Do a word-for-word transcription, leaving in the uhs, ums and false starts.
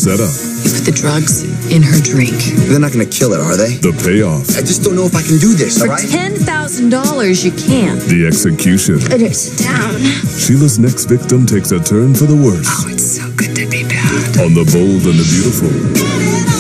setup. You put the drugs in her drink. They're not gonna kill her, are they? The payoff. I just don't know if I can do this, all right? For ten thousand dollars, you can. The execution. Better sit down. Sheila's next victim takes a turn for the worse. Oh, it's so good to be bad. On The Bold and the Beautiful.